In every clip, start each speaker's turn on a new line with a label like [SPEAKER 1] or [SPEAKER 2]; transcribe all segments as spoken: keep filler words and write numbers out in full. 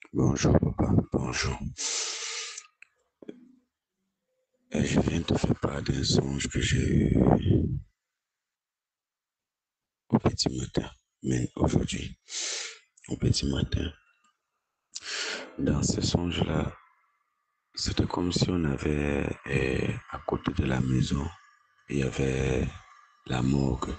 [SPEAKER 1] Bonjour papa, bonjour. Et je viens te faire part d'un songe que j'ai eu au petit matin, mais aujourd'hui, au petit matin. Dans ce songe-là, c'était comme si on avait eh, à côté de la maison, il y avait la morgue.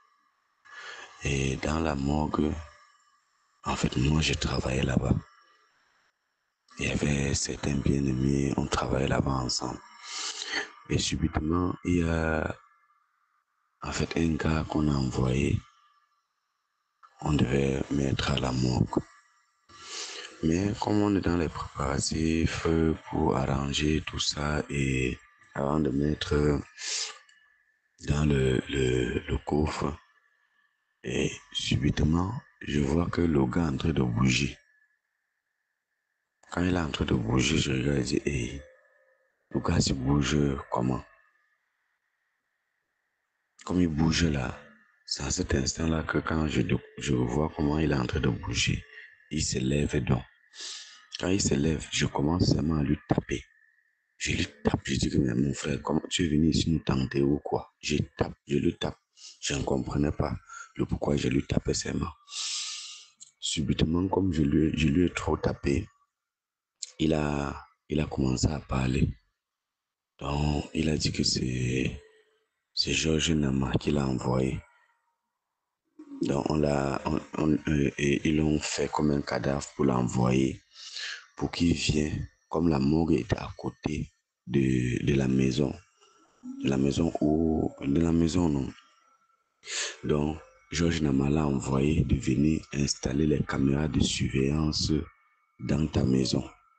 [SPEAKER 1] Et dans la morgue, en fait, moi, je travaillais là-bas. Il y avait certains bien-aimés, on travaillait là-bas ensemble. Et subitement, il y a en fait un gars qu'on a envoyé. On devait mettre à la morgue. Mais comme on est dans les préparatifs pour arranger tout ça et avant de mettre dans le, le, le coffre, et subitement, je vois que le gars est en train de bouger. Quand il est en train de bouger, je regarde et dis, hey, le gars se bouge comment? Comme il bouge là, c'est à cet instant-là que quand je, je vois comment il est en train de bouger, il se lève donc. Quand il se lève, je commence seulement à lui taper. Je lui tape, je dis que mais mon frère, comment tu es venu ici nous tenter ou quoi? Je tape, je lui tape. Je ne comprenais pas le pourquoi je lui tapais ses mains. Subitement, comme je lui, je lui ai trop tapé, il a, il a commencé à parler. Donc, il a dit que c'est, c'est Georges Nama qui l'a envoyé. Donc, on l'a, on, on, euh, et ils l'ont fait comme un cadavre pour l'envoyer, pour qu'il vienne, comme la morgue était à côté de, de la maison. De la maison où, de la maison, non. Donc, Georges Nama l'a envoyé de venir installer les caméras de surveillance dans ta maison.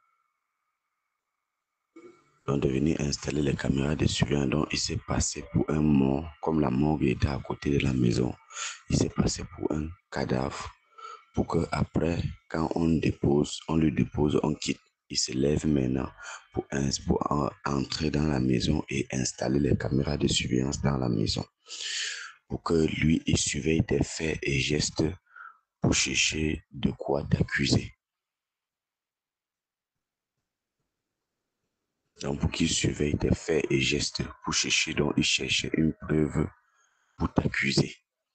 [SPEAKER 1] Donc, de venir installer les caméras de surveillance. Donc, il s'est passé pour un mort, comme la morgue était à côté de la maison. Il s'est passé pour un cadavre, pour que après, quand on dépose, on le dépose, on quitte. Il se lève maintenant pour, pour entrer dans la maison et installer les caméras de surveillance dans la maison. Pour que lui, il surveille tes faits et gestes pour chercher de quoi t'accuser. Donc, pour qu'il surveille tes faits et gestes pour chercher, donc il cherchait une preuve pour t'accuser.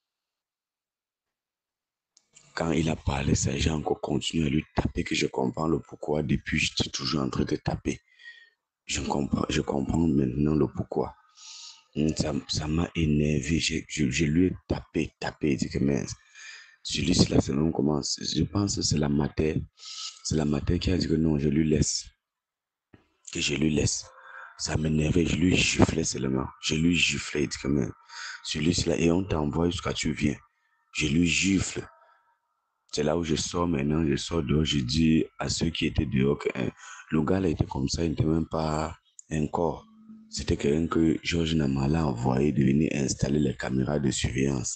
[SPEAKER 1] Quand il a parlé, ça, j'ai encore continué à lui taper, que je comprends le pourquoi. Depuis, je suis toujours en train de taper. Je comprends, je comprends maintenant le pourquoi. Ça, ça m'a énervé. Je, je, je lui ai tapé, tapé. Il dit que mince. Celui-ci, là, c'est non commence. Je pense que c'est la matière. C'est la matière qui a dit que non, je lui laisse. Que je lui laisse. Ça m'énervait. Je lui giflais seulement. Je lui giflais. Il dit que même. Celui-ci, là, et on t'envoie jusqu'à tu viens. Je lui gifle. C'est là où je sors maintenant, je sors dehors, je dis à ceux qui étaient dehors que hein, le gars là était comme ça, il n'était même pas un corps. C'était quelqu'un que Georges Namala a envoyé de venir installer les caméras de surveillance.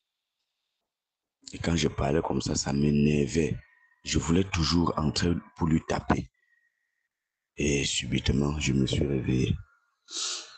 [SPEAKER 1] Et quand je parlais comme ça, ça m'énervait. Je voulais toujours entrer pour lui taper. Et subitement, je me suis réveillé.